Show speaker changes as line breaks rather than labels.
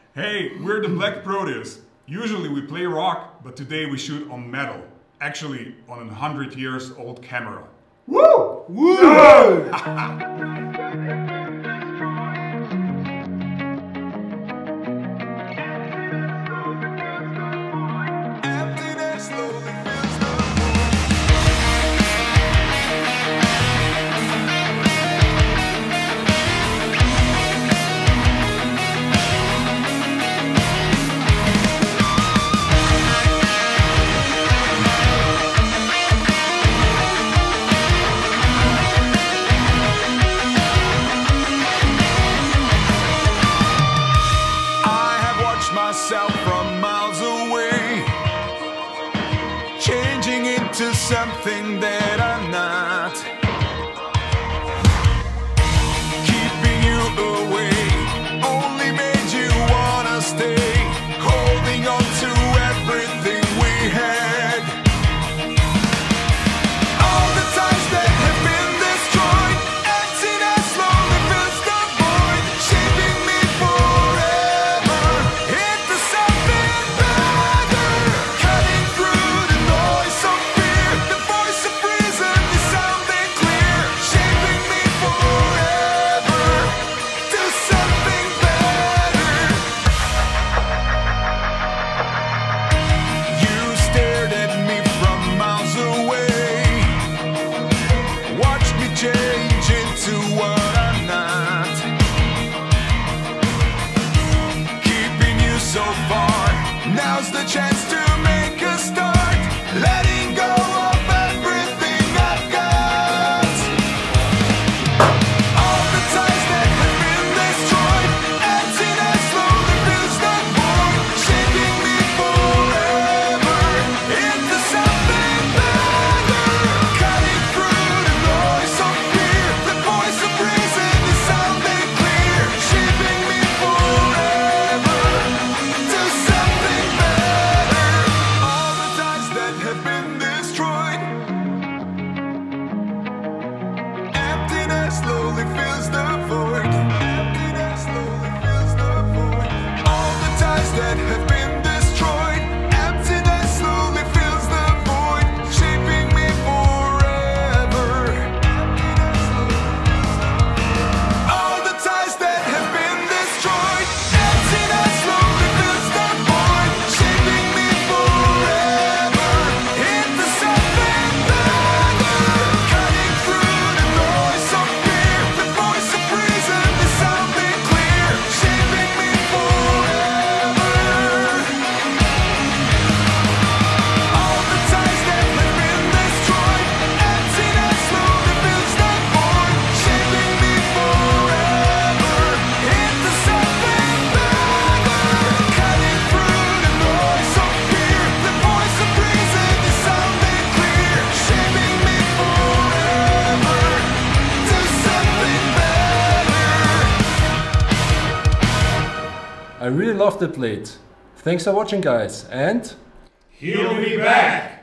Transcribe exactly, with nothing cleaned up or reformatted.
Hey, we're the Black Proteus. Usually we play rock, but today we shoot on metal. Actually, on a hundred years old camera.
Woo! Woo!
Myself from miles away, changing into something that I'm not, keeping you away only made you wanna stay, holding on to everything we had. All the times that have been destroyed, emptiness slowly fills the void, shaping me forever into something better, cutting through the noise of fear. The voice of reason is sounding clear, shaping me forever to something better. You stared at me from miles away, watched me change into what I'm not, keeping you so far. Now's the chance to make a start, letting go of everything I've got. All the ties that have been destroyed, emptiness slowly fills the void, shaping me forever into something better, cutting through the noise of fear. The voice of reason is sounding clear, shaping me forever to something better. All the ties that have been destroyed, emptiness slowly fills the void. Emptiness slowly fills the void. All the ties that have been destroyed, emptiness slowly fills the void, shaping me forever. Emptiness slowly fills the void. All the ties that have been destroyed, emptiness slowly fills the void, shaping me forever into something better, cutting through the noise of fear. The voice of reason is sounding clear, shaping me forever. All the ties that have been destroyed, emptiness slowly fills the void, shaping me forever into something better, cutting through the noise of fear. The voice of reason is sounding clear, shaping me forever to something better.
I really love the plate. Thanks for watching, guys, and
He'll be back!